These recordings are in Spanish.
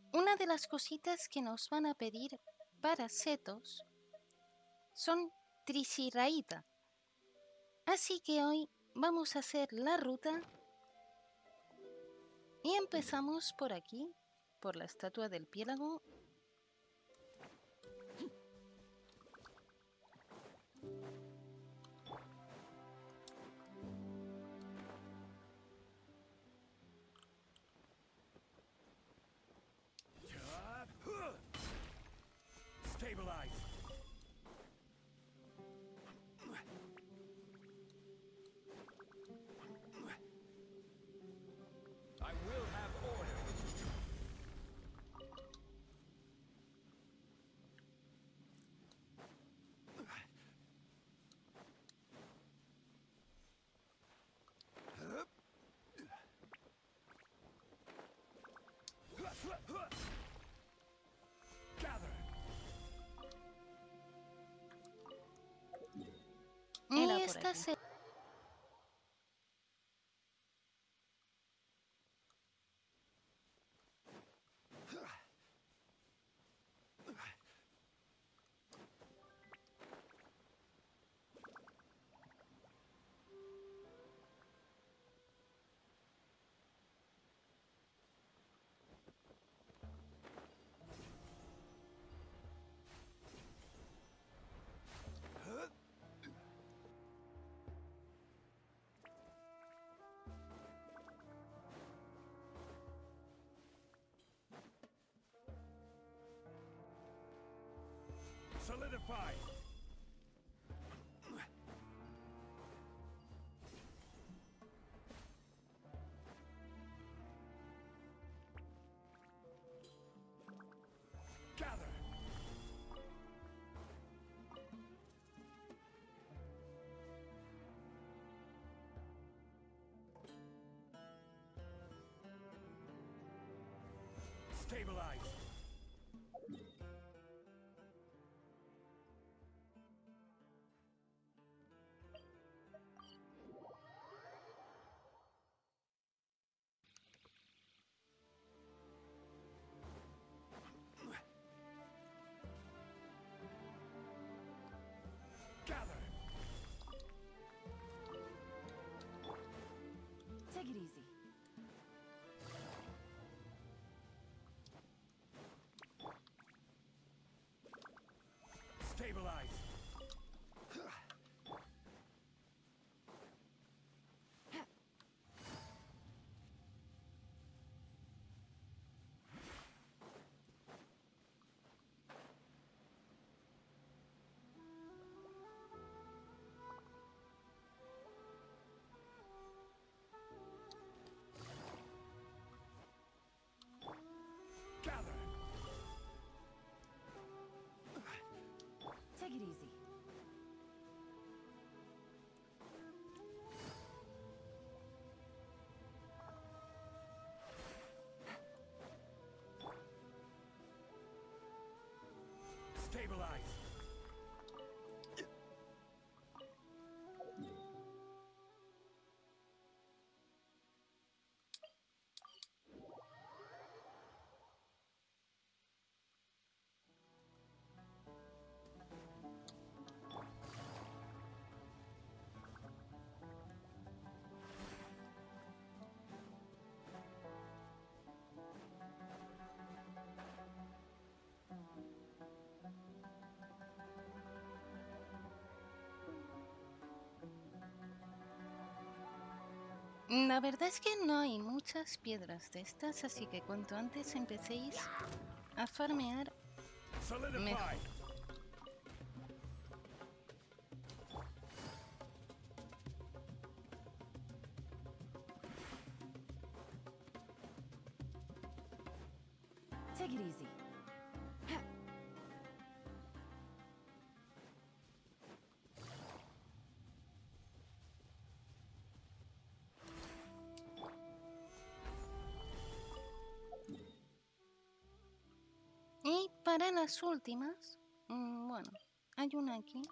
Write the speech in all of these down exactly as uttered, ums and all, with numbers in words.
Una de las cositas que nos van a pedir para setos son Trisiraíta. Así que hoy vamos a hacer la ruta y empezamos por aquí, por la estatua del piélago. Stabilize. I will have order. Gather. Y Era por esta aquí. se Solidify. Gather. Stabilize. Gather. Take it easy. Stabilize. Gather. Take it easy. Stabilize. La verdad es que no hay muchas piedras de estas, así que cuanto antes empecéis a farmear, Solidify. mejor. Take it easy. Y para las últimas, mm, bueno, hay una aquí.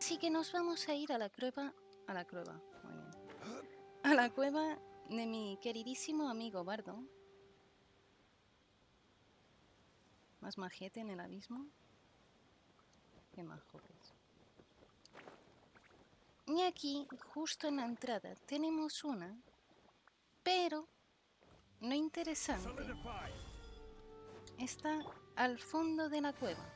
Así que nos vamos a ir a la cueva... A la cueva, muy bien. A la cueva de mi queridísimo amigo Bardo. Más majete en el abismo. Qué majo que es. Y aquí, justo en la entrada, tenemos una, pero lo interesante Solidify. está al fondo de la cueva.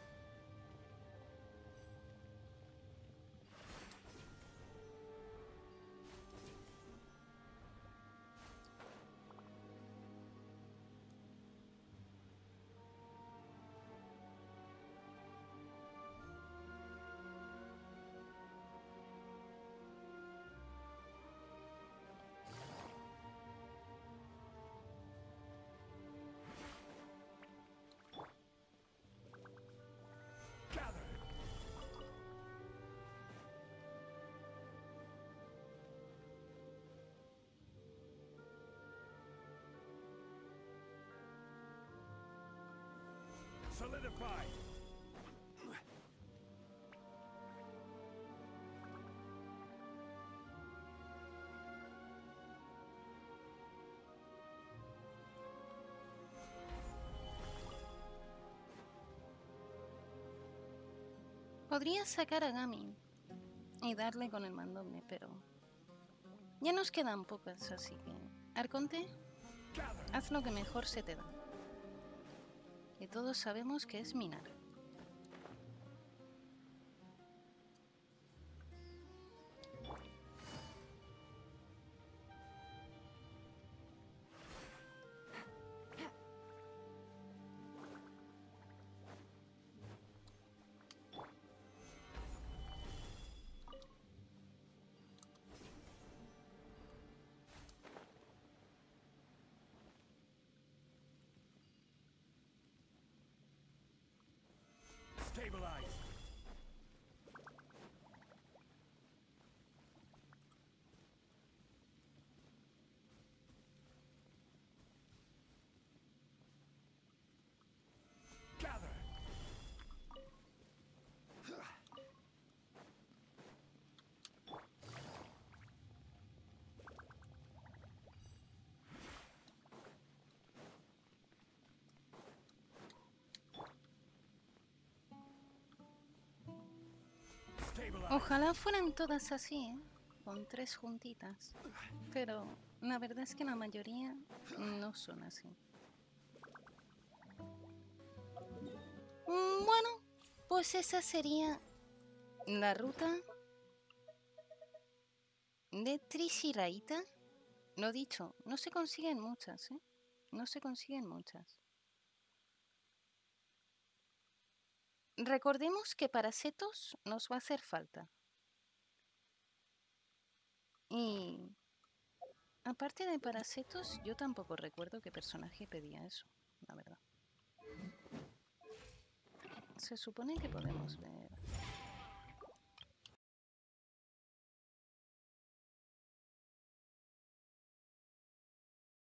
Gather. Solidify. Podría sacar a Gami y darle con el mandoble, pero ya nos quedan pocas, así que... Arconte, Gather. haz lo que mejor se te da. Y todos sabemos que es minar. Stabilize. Gather. Stabilize. Ojalá fueran todas así, ¿eh? Con tres juntitas. Pero la verdad es que la mayoría no son así. Mm, Bueno, pues esa sería la ruta de Trishiraita. Lo dicho, no se consiguen muchas, ¿eh? No se consiguen muchas. Recordemos que para setos nos va a hacer falta. Y aparte de paracetos, yo tampoco recuerdo qué personaje pedía eso, la verdad. Se supone que podemos ver...